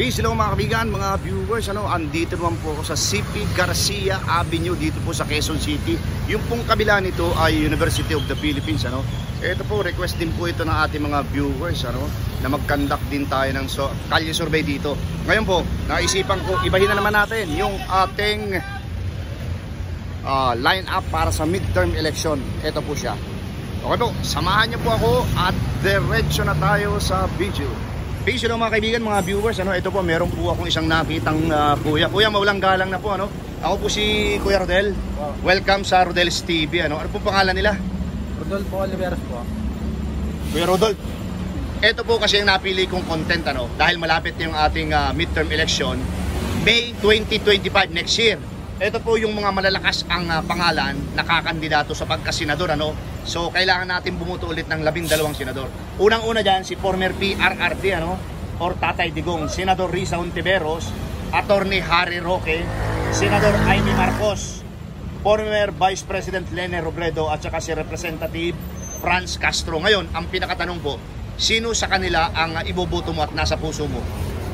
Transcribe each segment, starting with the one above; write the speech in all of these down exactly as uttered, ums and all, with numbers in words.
Peace, hello mga kaibigan, mga viewers. Ano, andito naman po ako sa C P Garcia Avenue dito po sa Quezon City. Yung pong kabila nito ay University of the Philippines. Ano, ito po, request din po ito ng ating mga viewers, ano, na mag-conduct din tayo ng so, kalye survey dito. Ngayon po, naisipan ko, ibahin na naman natin yung ating uh, line up para sa midterm election. Ito po siya. Okay po, samahan niyo po ako at diretso na tayo sa video. Peace, hello mga kaibigan, mga viewers. Ano, ito po, meron po akong isang nakitang uh, kuya. Kuya, maulang galang na po. Ano? Ako po si Kuya Rodel. Wow. Welcome sa Rodel's T V. Ano, ano po pangalan nila? Rodolfo Oliveros po. Kuya Rodolfo. Ito po kasi yung napili kong content, ano, dahil malapit yung ating uh, midterm election, May twenty twenty-five, next year. Ito po yung mga malalakas ang uh, pangalan na kakandidato sa pagkasenador, ano. So kailangan natin bumuto ulit ng labing dalawang senador. Unang-una dyan si former P R R D, ano, or Tatay Digong, Senador Risa Hontiveros, Attorney Harry Roque, Senador Amy Marcos, former Vice President Lene Robredo, at saka si Representative Franz Castro. Ngayon, ang pinakatanong po, sino sa kanila ang iboboto mo at nasa puso mo?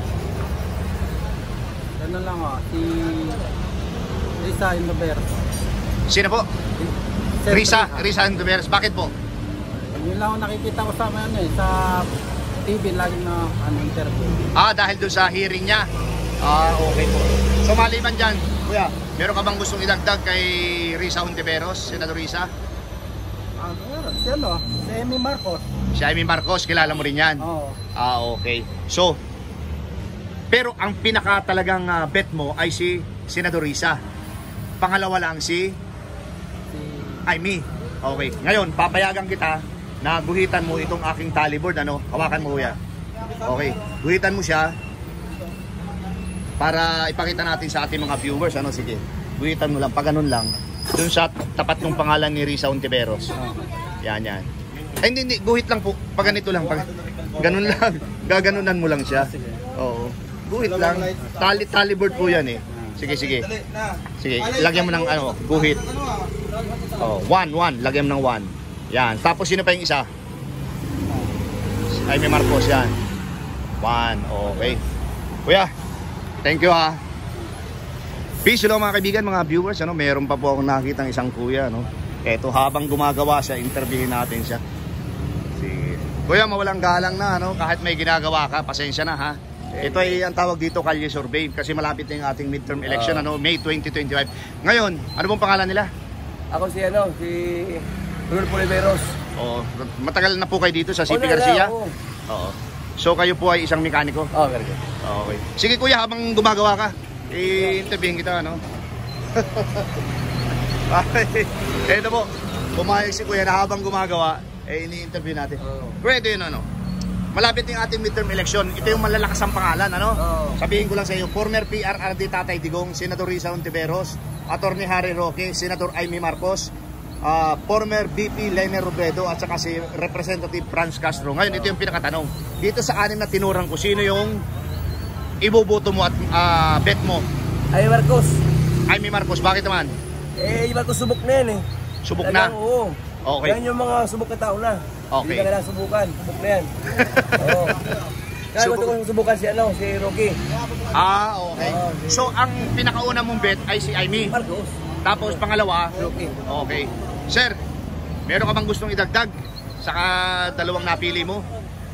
Ano lang o, si Risa Hontiveros. Sino po? Risa, Risa Hontiveros. Bakit po? Yun lang ako nakikita ko sa, ano, eh, sa T V lagi na ano, interview. Ah, dahil doon sa hearing niya? Ah, okay po. So maliban dyan, kuya, meron ka bang gustong idagdag kay Risa Hontiveros, Senador Risa? Ano, si ano, si Amy Marcos. Si Amy Marcos, kilala mo rin yan? Oo. Ah, okay. So, pero ang pinaka talagang uh, bet mo ay si Senador Risa. Pangalawa lang si Amy. Okay. Ngayon, papayagan kita na guhitan mo itong aking tallyboard, ano? Hawakan mo, kuya. Okay. Guhitan mo siya para ipakita natin sa ating mga viewers, ano? Sige. Guhitan mo lang, pag ganun lang. Doon sa tapat ng pangalan ni Risa Hontiveros. Yan, yan. Ay, hindi, hindi. Guhit lang po. Pag ganito lang. Pag, ganun lang. Gaganunan mo lang siya. Oo. Guhit lang. Tally, tallyboard po yan eh. Sige, sige. Sige, lagyan mo ng ano, guhit. Oh, one, one. Lagyan mo ng one. Yan. Tapos sino pa yung isa? Ay, may Marcos yan. One. Okay. Kuya, thank you ha. Peace, hello mga kaibigan, mga viewers. Ano, meron pa po akong nakitang isang kuya, no. Eto, habang gumagawa siya, interviewin natin siya. Sige. Kuya, mawalang galang na, ano. Kahit may ginagawa ka, pasensya na ha. Ito ay ang tawag dito, kalye survey, kasi malapit na yung ating midterm election, uh, ano, May twenty twenty-five. Ngayon, ano pong pangalan nila? Ako si ano, si Rodolfo Oliveros. Oo, matagal na po kayo dito sa C P Oh, Garcia? Oo. Oo. So kayo po ay isang mekaniko? Oo, oh, very good. Okay. Sige kuya, habang gumagawa ka, i-interviewin kita, ano? Ito po, pumayag si kuya na habang gumagawa, eh ini-interview natin. Oh. Pwede yun, ano? Malapit yung ating midterm election. Ito yung malalakas ang pangalan, ano? Oh. Sabihin ko lang sa iyo, former P R R D Tatay Digong, Senador Risa Hontiveros, Attorney Harry Roque, Senador Amy Marcos, uh, former V P Lene Robredo, at saka si Representative Franz Castro. Ngayon, ito yung pinakatanong. Dito sa anim na tinurang ko, sino yung iboboto mo at uh, bet mo? Amy Marcos. Amy Marcos, bakit naman? Eh, Amy Marcos subok na yan eh. Subok na? Oo. Okay. Yan yung mga subok na tao na. Okay. Hindi ka kailangan subukan. Subok na yan. Oo. Kaya gusto kong subukan si ano, si Rocky. Ah, okay. Oh, okay. So, ang pinakauna mong bet ay si Amy. Marcos. Tapos, pangalawa? Rocky. Okay. Sir, meron ka bang gustong idagdag sa dalawang napili mo?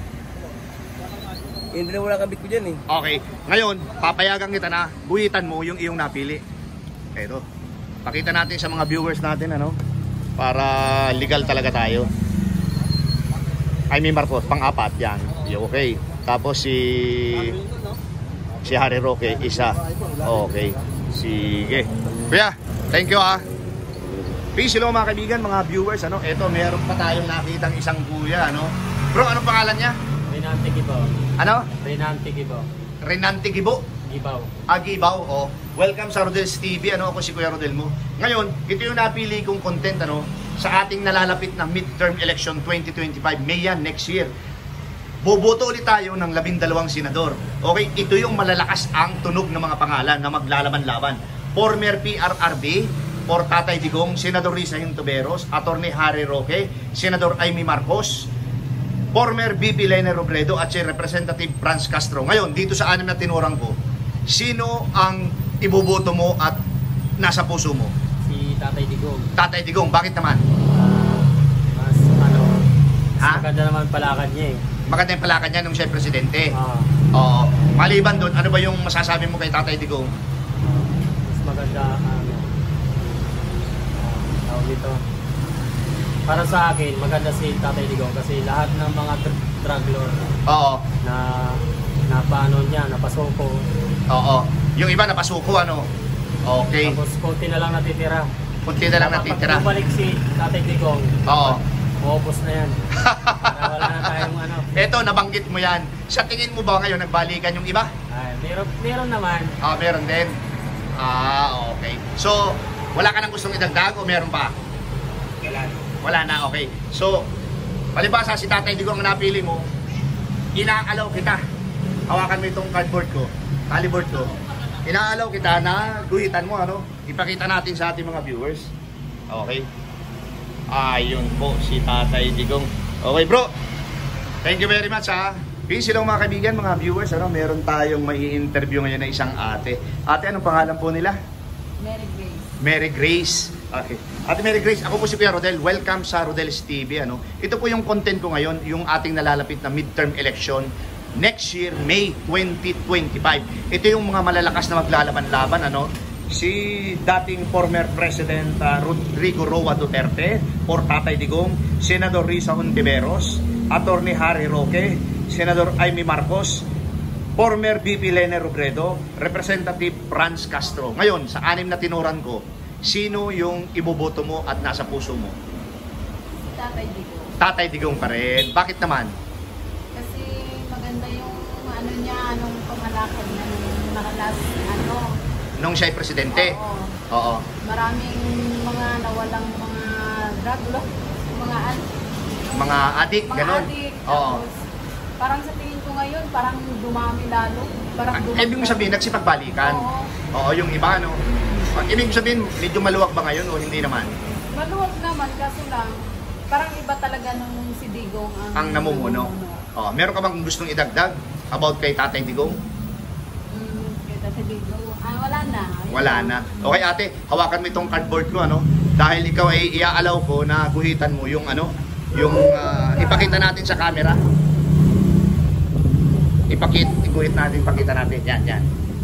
Hindi na wala kabit ko dyan eh. Okay. Ngayon, papayagan kita na buhitan mo yung iyong napili. Eto. Pakita natin sa mga viewers natin, ano? Para legal talaga tayo. Amy Marcos, pang-apat yan. Okay. Tapos si si Harry Roque, isa. Okay. Sige. Kuya, thank you ha. Peace, hello mga kaibigan, mga viewers, ano? Ito, meron pa tayong nakitang isang kuya, ano? Bro, anong pangalan niya? Renante Gibaw. Ano? Renante Gibaw. Renante Gibo? Gibaw. Ah, Gibaw, oh. Welcome sa Rodel's T V, ano? Ako si Kuya Rodel mo. Ngayon, ito yung napili kong content, ano? Sa ating nalalapit na midterm election twenty twenty-five, May yan, next year. Boboto ulit tayo ng labing dalawang senador. Okay, ito yung malalakas ang tunog ng mga pangalan na maglalaban-laban. Former P R R D, or Tatay Digong, Senador Risa Hontiveros, Attorney Harry Roque, Senador Amy Marcos, former V P Lene Robredo at si Representative Franz Castro. Ngayon, dito sa anim na tinurang ko, sino ang iboboto mo at nasa puso mo? Si Tatay Digong. Tatay Digong, bakit naman? Ah, mas ano, mas Ha? maganda naman palakad niya eh. Maganda yung palakad niya nung siya presidente. Ah, Oo. Maliban doon, ano ba yung masasabi mo kay Tatay Digong? mas maganda ano. Ah, tawag dito. Para sa akin, maganda si Tatay Digong kasi lahat ng mga dr- drug lord Oo. na napaano niya, napasoko. Oo. Yung iba napasuko, ano? Okay. Tapos konti na lang natitira. Kunti na lang natitira. Kapag bumalik si Tatay Digong, Oo. maubos na yan. Para wala na tayong ano. Eto, nabanggit mo yan. Sa tingin mo ba ngayon nagbalikan yung iba? Ay, meron, meron naman. Ah, meron din. Ah, okay. So, wala ka nang gustong idagdag o meron pa? Wala. Wala na, okay. So, palibasa si Tatay Digong ang napili mo, inaalaw kita. Hawakan mo itong cardboard ko, tallyboard ko. Inaalaw kita na guhitan mo, ano? Ipakita natin sa ating mga viewers. Okay. Ayun po si Tatay Digong. Okay, bro. Thank you very much, ha. Peace lang mga kaibigan, mga viewers. Ano, meron tayong may interview ngayon na isang ate. Ate, anong pangalan po nila? Mary Grace. Mary Grace. Okay. Ate Mary Grace, ako po si Kuya Rodel. Welcome sa Rodel's T V. Ano? Ito po yung content ko ngayon, yung ating nalalapit na midterm election next year, May twenty twenty-five. Ito yung mga malalakas na maglalaban-laban. Ano? Si dating former President uh, Rodrigo Roa Duterte or Tatay Digong, Senador Risa Hontiveros, Attorney Harry Roque, Senador Amy Marcos, former V P Lene Robredo, Representative Franz Castro. Ngayon, sa anim na tinuran ko, sino yung iboboto mo at nasa puso mo? Tatay Digong. Tatay Digong pa rin. Bakit naman? Kasi maganda yung ano niya, anong pamalakad na nung nakalas, ano. Nung siya ay presidente? Oo. Oo. Maraming mga nawalang mga drug lord, mga an, Mga adik, mga ganun? adik. Oo. Tapos, parang sa tingin ko ngayon, parang dumami lalo. Parang Ah, dumami. ibig mo sabihin, nagsipagbalikan? Oo. Oo, yung iba, no? Ah, ibig mo sabihin, medyo maluwag ba ngayon o hindi naman? Maluwag naman, kaso lang, parang iba talaga nung si Digong ang, Ang namumuno. Oh, meron ka bang gustong idagdag about kay Tatay Digong? Mm, kay Tatay Digong. Ah, wala na. Wala na. Okay ate, hawakan mo itong cardboard ko, ano? Dahil ikaw ay iaalaw ko na guhitan mo yung ano, yung ah, ipakita natin sa camera. Ipakit, iguhit natin, pakita natin. Yan, yan.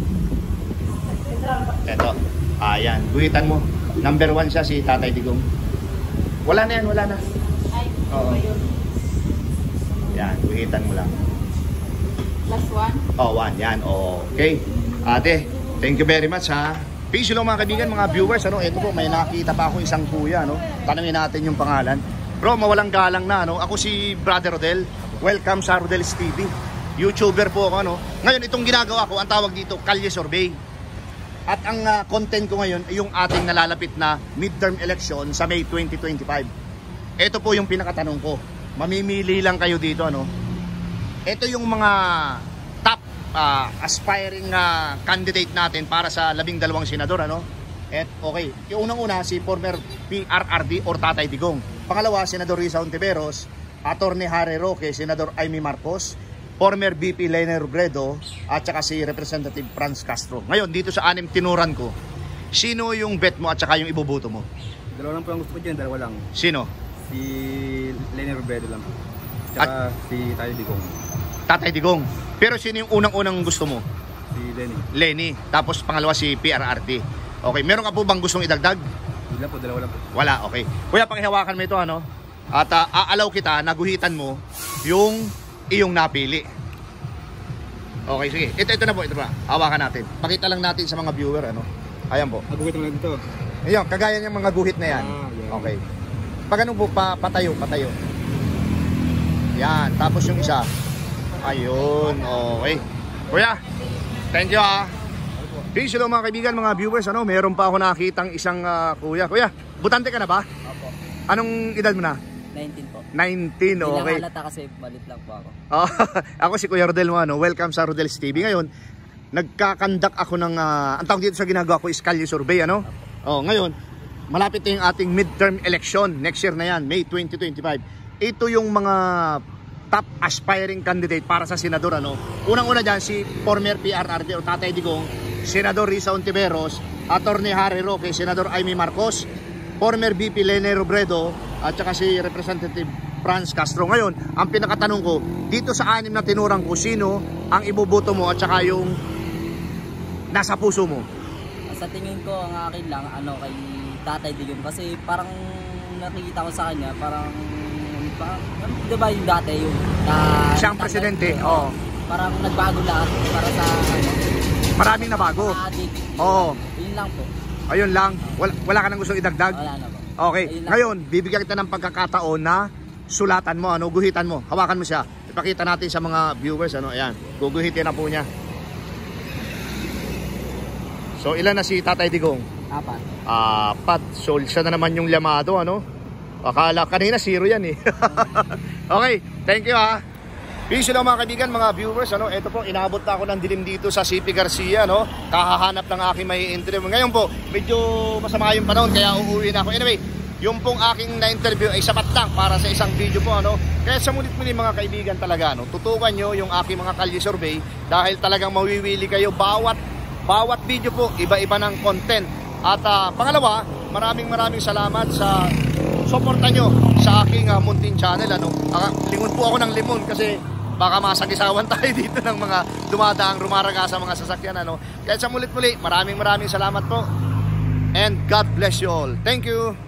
Ito. Ayan, guhitan mo. Number one siya si Tatay Digong. Wala na yan, wala na. Ay, Oo. ba yun? Yan, guhitan mo lang. Last one? Oh, one. Yan. Okay. Ate, thank you very much, ha. Peace lang mga kaibigan, mga viewers. Ano, ito po, may nakita pa ako isang kuya, no. Tanungin natin yung pangalan. Bro, mawalang galang na, no. Ako si Brother Rodel. Welcome sa Rodel's T V. YouTuber po ako, no. Ngayon, itong ginagawa ko, ang tawag dito, Kalye Survey. At ang uh, content ko ngayon ay yung ating nalalapit na midterm election sa May twenty twenty-five. Ito po yung pinakatanong ko. Mamimili lang kayo dito, ano. Ito yung mga top uh, aspiring uh, candidate natin para sa labing dalawang senador, ano. At okay, yung unang-una si former P R R D or Tatay Digong. Pangalawa, Senador Risa Hontiveros, Attorney Harry Roque, Senador Amy Marcos, former V P Lene Robredo, at saka si Representative Franz Castro. Ngayon, dito sa anim tinuran ko, sino yung bet mo at saka yung iboboto mo? Dalawa lang po ang gusto ko dyan, dalawa lang. Sino? Si Lene Robredo lang. Tsaka si Tatay Digong. Tatay Digong. Pero sino yung unang-unang gusto mo? Si Lene. Lenny. Tapos pangalawa si P R R D. Okay, meron ka po bang gustong idagdag? Hindi lang po, dalawa lang po. Wala, okay. Kuya, pakihawakan mo ito, ano? At uh, aalaw kita, naguhitan mo yung iyong napili. Okay, sige. Ito, ito na po, ito pa. Hawakan natin. Pakita lang natin sa mga viewer, ano? Ayan po. Maguhit mo lang dito. Ayun, kagaya ng mga guhit na yan. Ah, yeah. Okay. Pag ano po, pa, patayo, patayo. Yan, tapos yung isa. Ayun, okay. Kuya, thank you, ha. Peace hello mga kaibigan, mga viewers, ano, meron pa ako nakitang isang uh, kuya. Kuya, butante ka na ba? Opo. Anong edad mo na? nineteen po. nineteen, Hindi okay. lang halata kasi balit lang po ako. Oh, ako si Kuya Rodel mo, ano. Welcome sa Rodel's T V. Ngayon, nagkakandak ako ng, uh, ang tawag dito sa ginagawa ko is Kalye Survey, ano? Oh, ngayon, malapit na yung ating midterm election. Next year na yan, May twenty twenty-five. Ito yung mga top aspiring candidate para sa senador, ano. Unang-una diyan si former P R R D o Tatay Digong, Senador Risa Ontiveros, Attorney Harry Roque, Senador Amy Marcos, former V P Lene Robredo, at saka si Representative Franz Castro. Ngayon, ang pinakatanong ko, dito sa anim na tinurang ko, sino ang iboboto mo at saka yung nasa puso mo? Sa tingin ko, ang akin lang, ano, kay Tatay Digong. Kasi parang nakikita ko sa kanya, parang, parang di ba yung dati, yung na, Siyang tatay, presidente, oo. oo. Parang nagbago lahat para sa, ano, Maraming nabago. mga adik. Oo. Yun lang po. Ayun lang, wala, wala ka nang gusto idagdag? Wala na po. Okay, Ayun lang. ngayon, bibigyan kita ng pagkakataon na sulatan mo, ano, guhitan mo, hawakan mo siya. Ipakita natin sa mga viewers, ano, ayan, guguhitin na po niya. So, ilan na si Tatay Digong? Apat. Apat. So, siya na naman yung lamado, ano? Akala, kanina zero yan eh. Okay, thank you ha. Peace lang mga kaibigan, mga viewers, ano? Ito po, inabot na ako ng dilim dito sa C P Garcia, no? Kahahanap ng aking may interview. Ngayon po, medyo masama yung panahon, kaya uuwi na ako. Anyway, yung pong aking na-interview ay sapat lang para sa isang video po, ano? Kaya sa mulit-muli mga kaibigan talaga, no? Tutukan nyo yung aking mga kalye survey dahil talagang mawiwili kayo bawat bawat video po, iba-iba ng content. At uh, pangalawa, maraming maraming salamat sa suporta nyo sa aking uh, Muntin channel, ano? Uh, lingon po ako ng limon kasi baka masagisawan tayo dito ng mga dumadaang rumaraga sa mga sasakyan, ano? Kaya sa mulit-muli, maraming maraming salamat po. And God bless you all. Thank you.